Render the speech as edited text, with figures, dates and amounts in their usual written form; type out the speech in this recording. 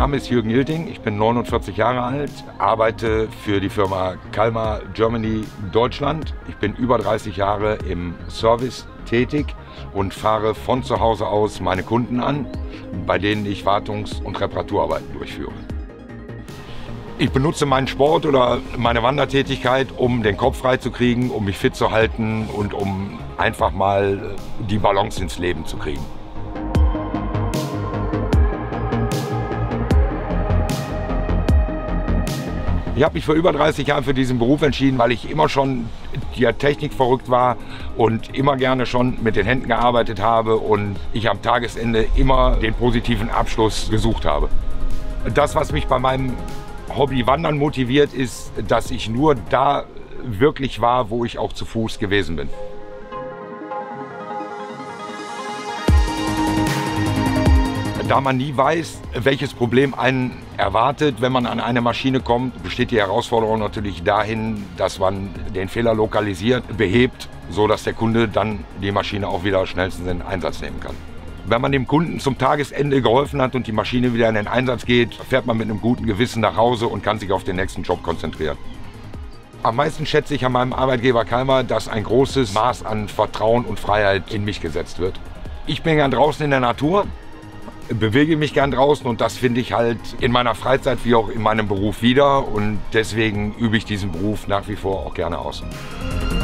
Name ist Jürgen Hilting, ich bin 49 Jahre alt, arbeite für die Firma Kalmar Germany Deutschland. Ich bin über 30 Jahre im Service tätig und fahre von zu Hause aus meine Kunden an, bei denen ich Wartungs- und Reparaturarbeiten durchführe. Ich benutze meinen Sport oder meine Wandertätigkeit, um den Kopf frei zu kriegen, um mich fit zu halten und um einfach mal die Balance ins Leben zu kriegen. Ich habe mich vor über 30 Jahren für diesen Beruf entschieden, weil ich immer schon der Technik verrückt war und immer gerne schon mit den Händen gearbeitet habe und ich am Tagesende immer den positiven Abschluss gesucht habe. Das, was mich bei meinem Hobby Wandern motiviert, ist, dass ich nur da wirklich war, wo ich auch zu Fuß gewesen bin. Da man nie weiß, welches Problem einen erwartet, wenn man an eine Maschine kommt, besteht die Herausforderung natürlich dahin, dass man den Fehler lokalisiert, behebt, so dass der Kunde dann die Maschine auch wieder schnellstens in Einsatz nehmen kann. Wenn man dem Kunden zum Tagesende geholfen hat und die Maschine wieder in den Einsatz geht, fährt man mit einem guten Gewissen nach Hause und kann sich auf den nächsten Job konzentrieren. Am meisten schätze ich an meinem Arbeitgeber Kalmar, dass ein großes Maß an Vertrauen und Freiheit in mich gesetzt wird. Ich bin gern draußen in der Natur, bewege mich gern draußen und das finde ich halt in meiner Freizeit wie auch in meinem Beruf wieder und deswegen übe ich diesen Beruf nach wie vor auch gerne aus.